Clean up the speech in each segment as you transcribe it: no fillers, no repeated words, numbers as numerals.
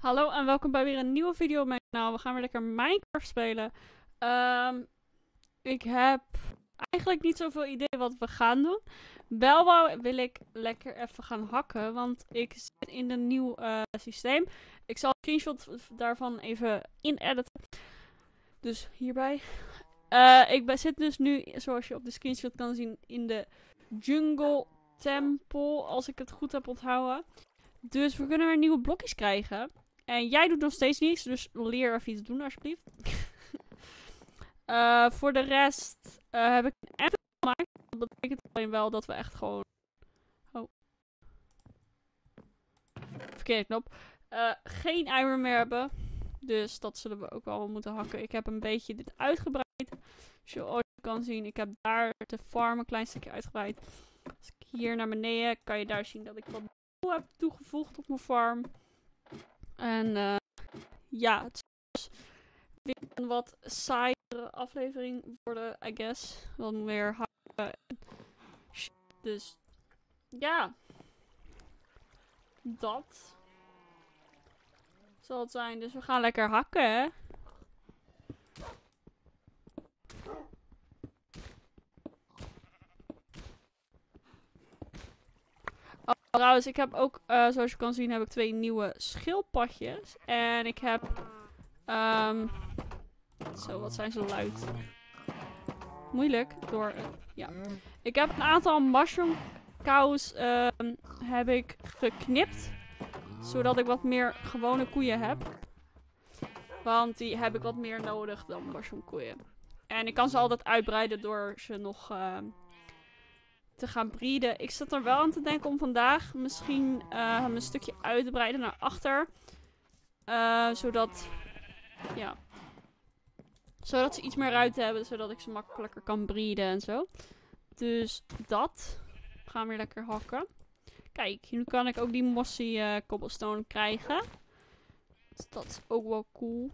Hallo en welkom bij weer een nieuwe video op mijn kanaal. We gaan weer lekker Minecraft spelen. Ik heb eigenlijk niet zoveel idee wat we gaan doen. Wel wil ik lekker even gaan hakken, want ik zit in een nieuw systeem. Ik zal een screenshot daarvan even inediten. Dus hierbij. Zit dus nu, zoals je op de screenshot kan zien, in de Jungle Temple, als ik het goed heb onthouden. Dus we kunnen weer nieuwe blokjes krijgen. En jij doet nog steeds niets, dus leer even iets doen alsjeblieft. Voor de rest heb ik een app gemaakt. Dat betekent alleen wel dat we echt gewoon... Oh. Verkeerde knop. Geen iron meer hebben. Dus dat zullen we ook wel moeten hakken. Ik heb een beetje dit uitgebreid. Zoals je kan zien, ik heb daar de farm een klein stukje uitgebreid. Als ik hier naar beneden, kan je daar zien dat ik wat heb toegevoegd op mijn farm. En ja, het is weer een wat saaiere aflevering worden, I guess. Wat meer hakken. Dus ja, dat zal het zijn. Dus we gaan lekker hakken, hè. Oh, trouwens, ik heb ook, zoals je kan zien, heb ik 2 nieuwe schildpadjes. En ik heb, zo, wat zijn ze luid. Moeilijk, door, ja. Ik heb een aantal mushroom cows, heb ik geknipt. Zodat ik wat meer gewone koeien heb. Want die heb ik wat meer nodig dan mushroom koeien. En ik kan ze altijd uitbreiden door ze nog te gaan breeden. Ik zat er wel aan te denken om vandaag misschien een stukje uit te breiden naar achter. Zodat, ja. Zodat ze iets meer ruimte hebben. Zodat ik ze makkelijker kan breeden en zo. Dus dat. We gaan weer lekker hakken. Kijk, nu kan ik ook die mossy cobblestone krijgen. Dus dat is ook wel cool.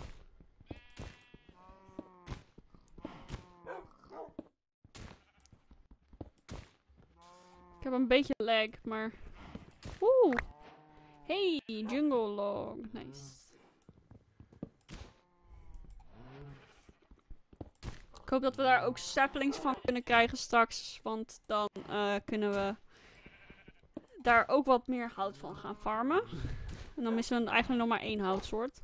Ik heb een beetje lag, maar... Oeh! Hey, jungle log. Nice. Ik hoop dat we daar ook saplings van kunnen krijgen straks. Want dan kunnen we daar ook wat meer hout van gaan farmen. En dan missen we eigenlijk nog maar 1 houtsoort.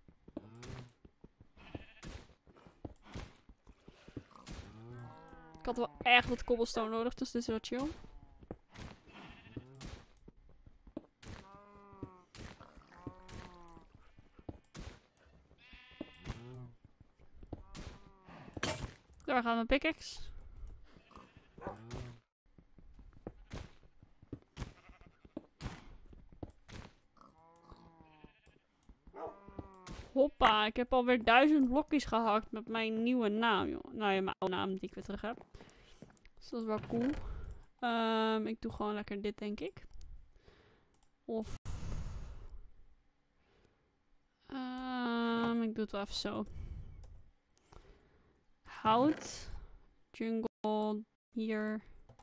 Ik had wel echt wat cobblestone nodig, dus dit is wel chill. Daar gaat mijn pickaxe. Hoppa, ik heb alweer 1000 blokjes gehakt met mijn nieuwe naam, joh. Nou ja, mijn oude naam die ik weer terug heb. Dus dat is wel cool. Ik doe gewoon lekker dit, denk ik. Of... ik doe het wel even zo. Hout. Jungle. Hier.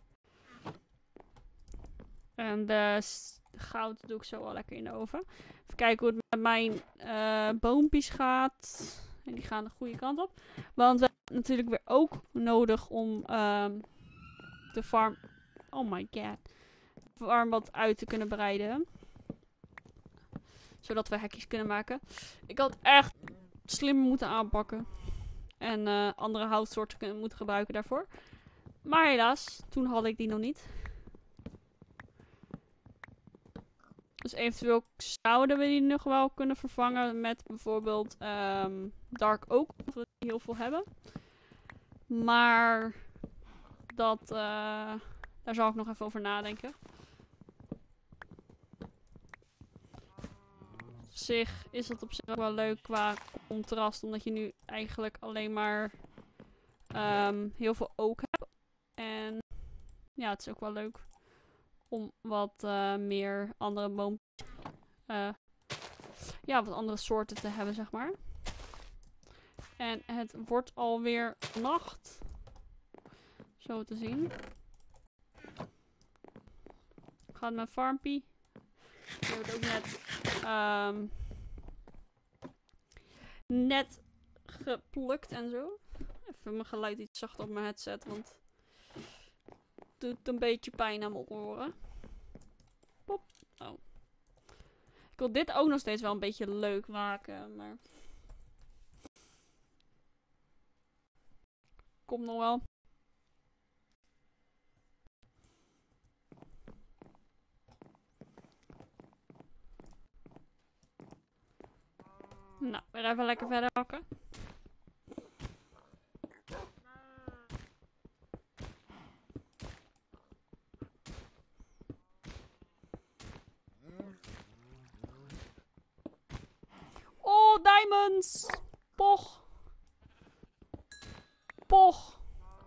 En de goud doe ik zo wel lekker in de oven. Even kijken hoe het met mijn boompjes gaat. En die gaan de goede kant op. Want we hebben natuurlijk weer ook nodig om de farm... Oh my god. De farm wat uit te kunnen breiden. Zodat we hekjes kunnen maken. Ik had echt slimmer moeten aanpakken. En andere houtsoorten moeten gebruiken daarvoor. Maar helaas, toen had ik die nog niet. Dus eventueel zouden we die nog wel kunnen vervangen met bijvoorbeeld Dark Oak. Of we die heel veel hebben. Maar dat, daar zal ik nog even over nadenken. Op zich is het op zich ook wel leuk qua contrast. Omdat je nu eigenlijk alleen maar heel veel oak hebt. En ja, het is ook wel leuk om wat meer andere boompjes, ja, wat andere soorten te hebben, zeg maar. En het wordt alweer nacht. Zo te zien. Gaat mijn farmpie. Die hebben het ook net net geplukt en zo. Even mijn geluid iets zachter op mijn headset, want het doet een beetje pijn aan mijn oren. Pop. Oh. Ik wil dit ook nog steeds wel een beetje leuk maken, maar... Komt nog wel. Nou, weer even lekker verder hakken. Oh, diamonds! Poch! Poch!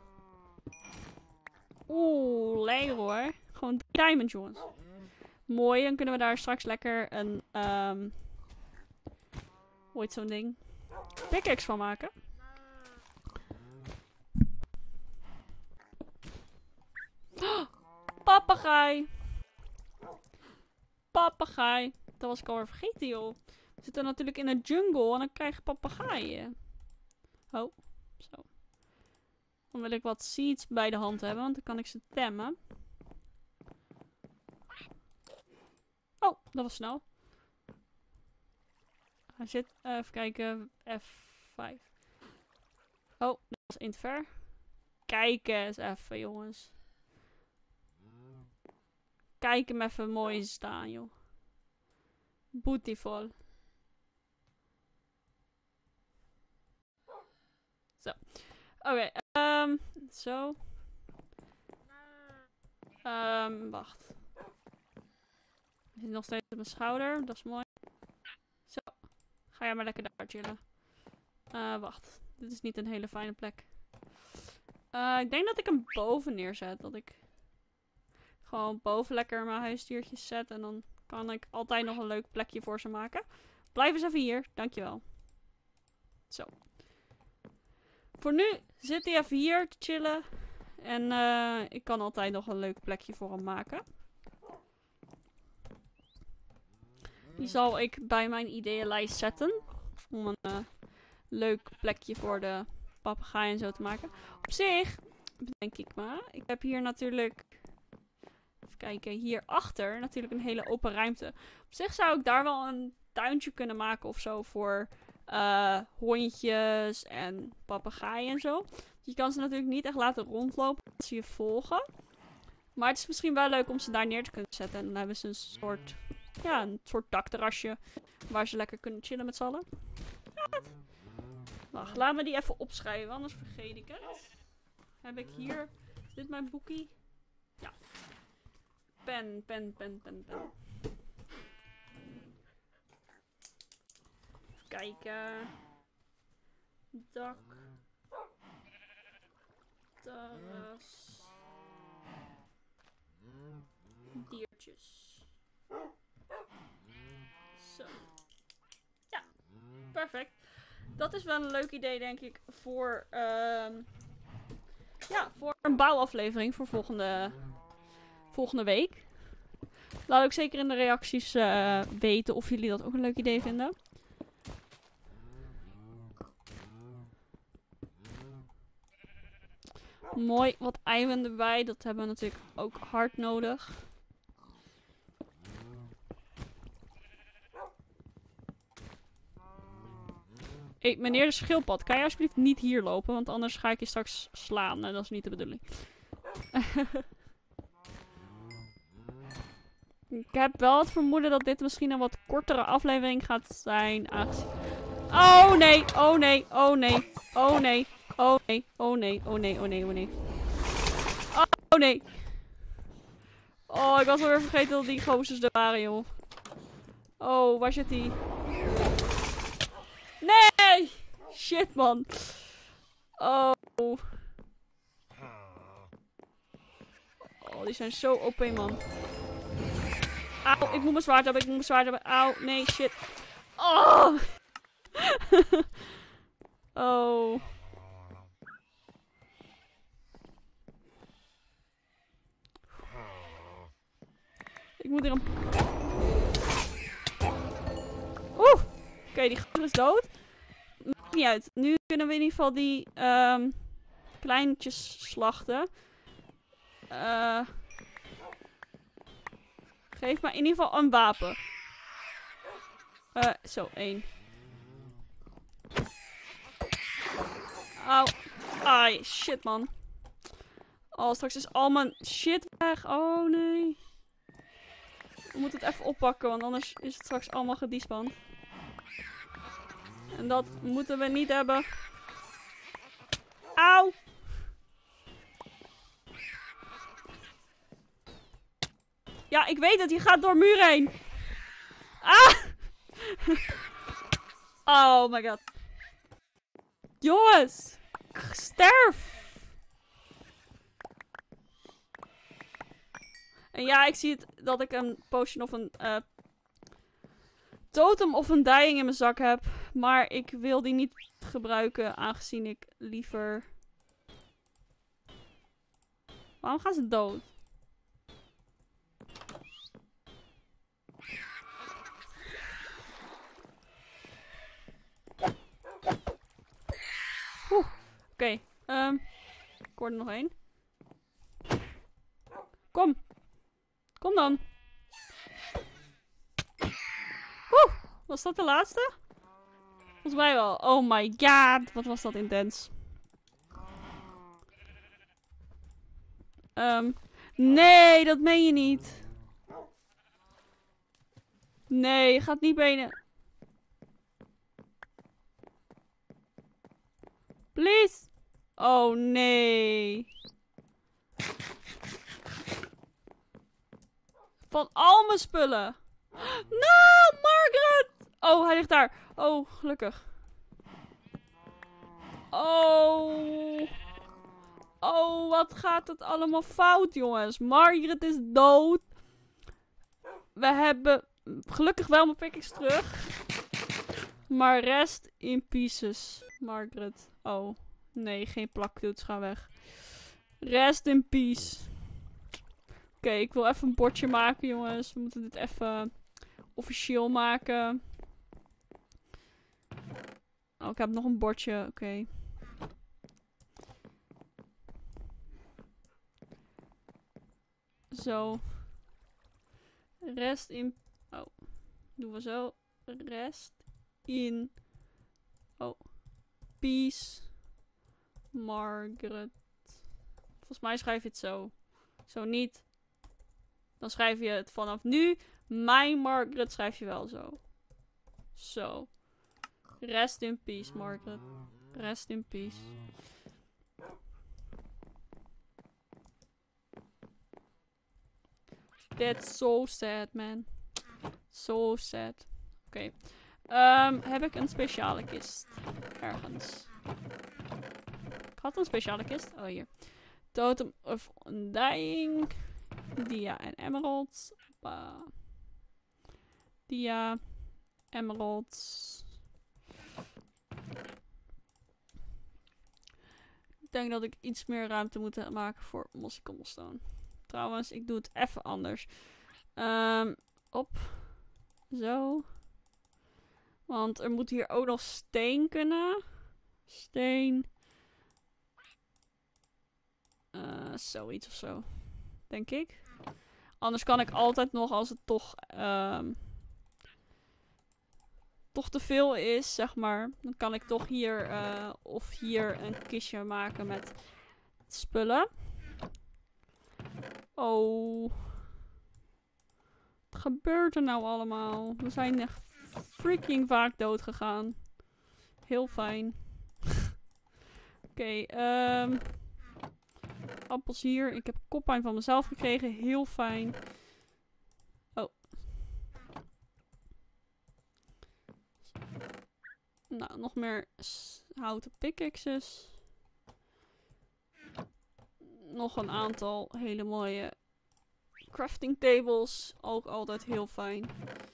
Oeh, lekker hoor. Gewoon diamonds, jongens. Mooi, dan kunnen we daar straks lekker een... hoe heet zo'n ding? Pickaxe van maken. Oh, papegaai! Papegaai. Dat was ik alweer vergeten, joh. We zitten natuurlijk in een jungle en dan krijg je papegaaien. Oh, zo. Dan wil ik wat seeds bij de hand hebben, want dan kan ik ze temmen. Oh, dat was snel. Hij zit, even kijken, F5. Oh, dat was in te ver. Kijk eens even, jongens. Kijk hem even mooi staan, joh. Beautiful. Zo. Oké, zo. Wacht. Hij zit nog steeds op mijn schouder, dat is mooi. Zo. Ga jij maar lekker daar chillen. Wacht. Dit is niet een hele fijne plek. Ik denk dat ik hem boven neerzet. Dat ik gewoon boven lekker mijn huisdiertjes zet. En dan kan ik altijd nog een leuk plekje voor ze maken. Blijf eens even hier. Dankjewel. Zo. Voor nu zit hij even hier te chillen. En ik kan altijd nog een leuk plekje voor hem maken. Die zal ik bij mijn ideeënlijst zetten. Om een leuk plekje voor de papegaai en zo te maken. Op zich, bedenk ik maar. Ik heb hier natuurlijk... Even kijken, hierachter natuurlijk een hele open ruimte. Op zich zou ik daar wel een tuintje kunnen maken of zo voor hondjes en papegaaien en zo. Je kan ze natuurlijk niet echt laten rondlopen als ze je volgen. Maar het is misschien wel leuk om ze daar neer te kunnen zetten. En dan hebben ze een soort dakterrasje waar ze lekker kunnen chillen met z'n allen. Wacht, laat me die even opschrijven, anders vergeet ik het. Heb ik hier... Is dit mijn boekie? Ja. Pen. Even kijken. Dak. Terras. Diertjes. Zo. Ja, perfect. Dat is wel een leuk idee, denk ik, voor, voor een bouwaflevering voor volgende week. Laat ook zeker in de reacties weten of jullie dat ook een leuk idee vinden. Mooi, wat eiwitten erbij. Dat hebben we natuurlijk ook hard nodig. Hey, meneer de schildpad, kan je alsjeblieft niet hier lopen? Want anders ga ik je straks slaan. En dat is niet de bedoeling. Ik heb wel het vermoeden dat dit misschien een wat kortere aflevering gaat zijn. Oh nee, oh nee, oh nee, oh nee, oh nee, oh nee, oh nee, oh nee, oh nee. Oh nee. Oh, ik was alweer vergeten dat die gozers er waren, joh. Oh, waar zit die? Nee! Shit, man. Oh. Oh, die zijn zo OP, man. Auw, ik moet mijn zwaard hebben, Auw, nee, shit. Oh! Oh. Ik moet hier een... Oeh! Oké, die gozer is dood. maakt niet uit. Nu kunnen we in ieder geval die kleintjes slachten. Geef me in ieder geval een wapen. Zo, 1. Auw. Ai, shit man. Oh, straks is al mijn shit weg. Oh nee. We moeten het even oppakken, want anders is het straks allemaal gedespand. En dat moeten we niet hebben. Auw. Ja, ik weet het. Je gaat door muur heen. Ah! Oh my god. Jongens. Sterf. En ja, ik zie het dat ik een potion of een totem of een dying in mijn zak heb. Maar ik wil die niet gebruiken, aangezien ik liever... Waarom gaan ze dood? Oké, ik hoor er nog één. Kom. Kom dan. Was dat de laatste? Volgens mij wel. Oh my god, wat was dat intens. Nee, dat meen je niet. Nee, je gaat niet benen. Please. Oh nee. Van al mijn spullen. No, Margaret. Oh, hij ligt daar. Oh, gelukkig. Oh. Oh, wat gaat het allemaal fout, jongens. Margaret is dood. We hebben gelukkig wel mijn pickaxe terug. Maar rest in pieces, Margaret. Oh, nee, geen plakdoets, ga weg. Rest in peace. Oké, ik wil even een bordje maken, jongens. We moeten dit even officieel maken. Oh, ik heb nog een bordje. Oké. Zo. Rest in... Oh. Doen we zo. Rest in... Oh. Peace. Margaret. Volgens mij schrijf je het zo. Zo niet. Dan schrijf je het vanaf nu. Mijn Margaret schrijf je wel zo. Zo. Rest in peace, Margaret. Rest in peace. That's so sad, man. So sad. Oké. Heb ik een speciale kist? Ergens. Ik had een speciale kist. Oh, hier. Totem of Undying. Dia en emeralds. Dia. Emeralds. Ik denk dat ik iets meer ruimte moet maken voor mossy cobblestone. Trouwens, ik doe het even anders. Op. Zo. Want er moet hier ook nog steen kunnen. Steen. Zoiets of zo. Denk ik. Anders kan ik altijd nog, als het toch te veel is, zeg maar. Dan kan ik toch hier of hier een kistje maken met spullen. Oh. Wat gebeurt er nou allemaal? We zijn echt freaking vaak dood gegaan. Heel fijn. Oké, appels hier. Ik heb koppijn van mezelf gekregen. Heel fijn. Oh. Nou, nog meer houten pickaxes. Nog een aantal hele mooie crafting tables. Ook altijd heel fijn.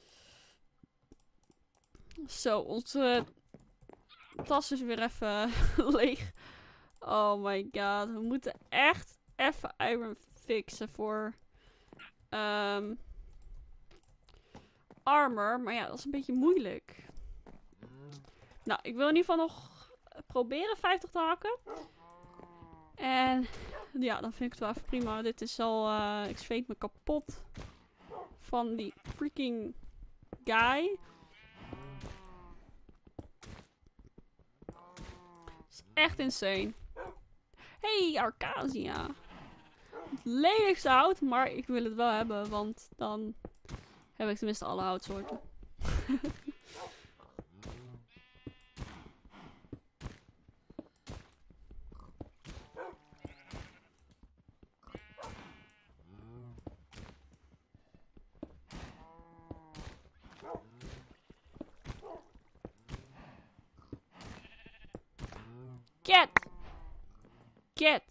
Zo, onze tas is weer even leeg. Oh my god. We moeten echt even iron fixen voor armor. Maar ja, dat is een beetje moeilijk. Nou, ik wil in ieder geval nog proberen 50 te hakken. En ja, dan vind ik het wel even prima. Dit is al... ik zweet me kapot van die freaking guy. Het is echt insane. Hey, Arcasia. Het lelijkste hout, maar ik wil het wel hebben, want dan heb ik tenminste alle houtsoorten. Cat! Cat!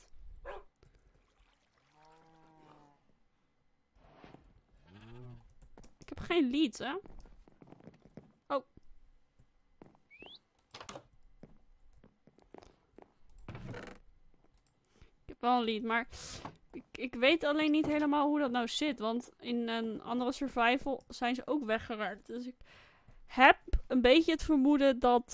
Ik heb geen leads, hè? Oh. Ik heb wel een lead, maar ik weet alleen niet helemaal hoe dat nou zit. Want in een andere survival zijn ze ook weggeraakt. Dus ik heb een beetje het vermoeden dat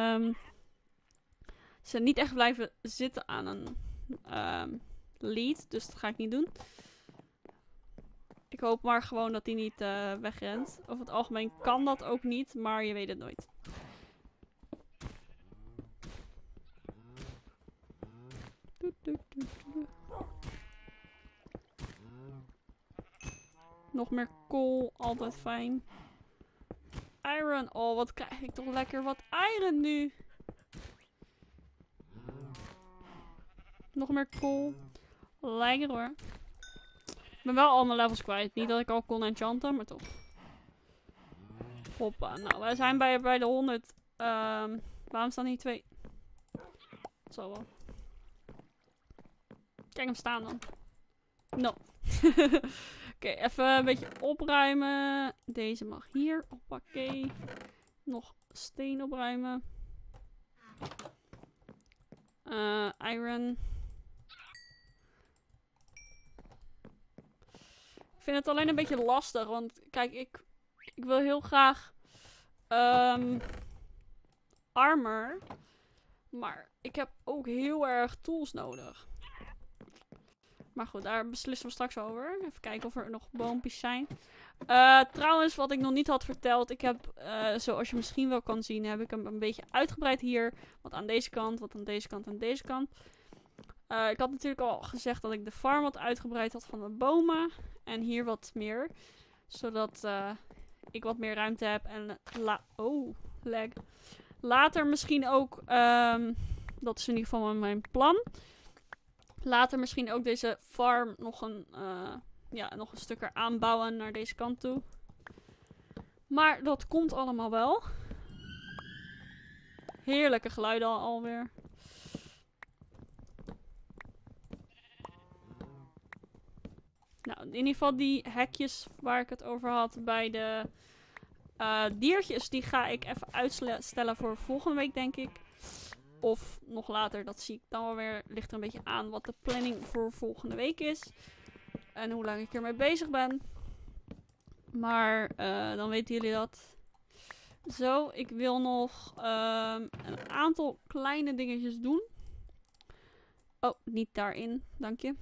ze niet echt blijven zitten aan een lead. Dus dat ga ik niet doen. Ik hoop maar gewoon dat hij niet wegrent. Over het algemeen kan dat ook niet, maar je weet het nooit. Nog meer kool, altijd fijn. Iron, oh wat krijg ik toch lekker wat iron nu. Nog meer kool. Lekker hoor. Ik ben wel al mijn levels kwijt. Niet dat ik al kon enchanten, maar toch. Hoppa. Nou, wij zijn bij de 100. Waarom staan hier 2? Zo wel. Kijk hem staan dan. No. Oké, even een beetje opruimen. Deze mag hier. Hoppakee. Nog steen opruimen. Iron. Ik vind het alleen een beetje lastig, want kijk, ik wil heel graag armor, maar ik heb ook heel erg tools nodig. Maar goed, daar beslissen we straks over. Even kijken of er nog boompjes zijn. Trouwens, wat ik nog niet had verteld, ik heb, zoals je misschien wel kan zien, heb ik hem een beetje uitgebreid hier. Wat aan deze kant, wat aan deze kant en deze kant. Ik had natuurlijk al gezegd dat ik de farm wat uitgebreid had van de bomen. En hier wat meer. Zodat ik wat meer ruimte heb. En lag. Later misschien ook, dat is in ieder geval mijn plan. Later misschien ook deze farm nog nog een stuk eraan bouwen naar deze kant toe. Maar dat komt allemaal wel. Heerlijke geluiden alweer. Nou, in ieder geval die hekjes waar ik het over had bij de diertjes, die ga ik even uitstellen voor volgende week, denk ik. Of nog later, dat zie ik dan wel weer. Ligt er een beetje aan wat de planning voor volgende week is. En hoe lang ik ermee bezig ben. Maar dan weten jullie dat. Zo, ik wil nog een aantal kleine dingetjes doen. Oh, niet daarin, dank je.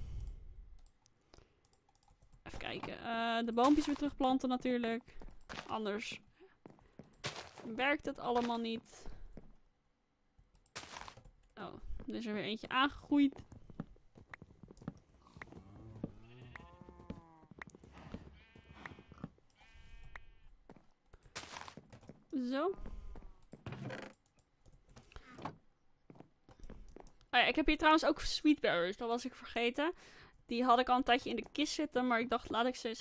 Even kijken. De boompjes weer terugplanten natuurlijk. Anders werkt het allemaal niet. Oh, er is er weer eentje aangegroeid. Zo. Oh ja, ik heb hier trouwens ook sweetberries. Dat was ik vergeten. Die had ik al een tijdje in de kist zitten. Maar ik dacht, laat ik ze eens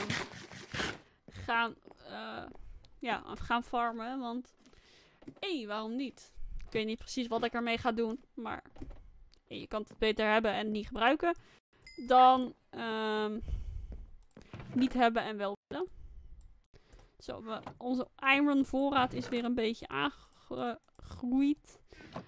gaan farmen. Want, waarom niet? Ik weet niet precies wat ik ermee ga doen. Maar je kan het beter hebben en niet gebruiken. Dan niet hebben en wel willen. Zo, onze iron voorraad is weer een beetje aangegroeid.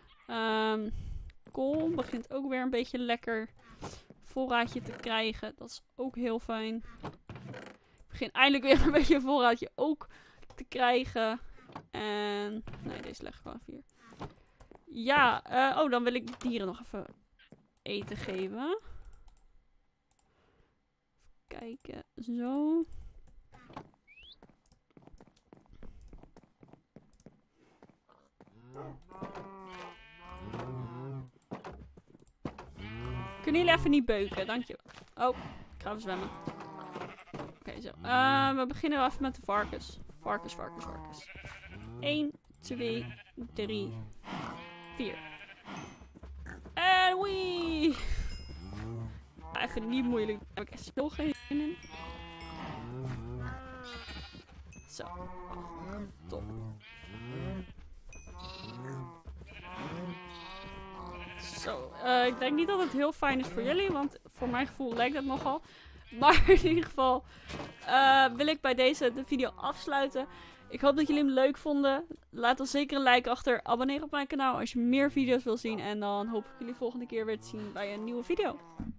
Kool begint ook weer een beetje lekker voorraadje te krijgen. Dat is ook heel fijn. Ik begin eindelijk weer een beetje een voorraadje ook te krijgen. En... Nee, deze leg ik gewoon 4. Ja, oh, dan wil ik de dieren nog even eten geven. Even kijken, zo. Kunnen jullie even niet beuken, dankjewel. Oh, ik ga even zwemmen. Oké, zo. We beginnen even met de varkens. Varkens. 1, 2, 3, 4. En wee! Even niet moeilijk. Daar heb ik echt heel geen zin in. Zo. Top. Zo. Ik denk niet dat het heel fijn is voor jullie. Want voor mijn gevoel lijkt het nogal. Maar in ieder geval wil ik bij deze de video afsluiten. Ik hoop dat jullie hem leuk vonden. Laat dan zeker een like achter. Abonneer op mijn kanaal als je meer video's wil zien. En dan hoop ik jullie volgende keer weer te zien bij een nieuwe video.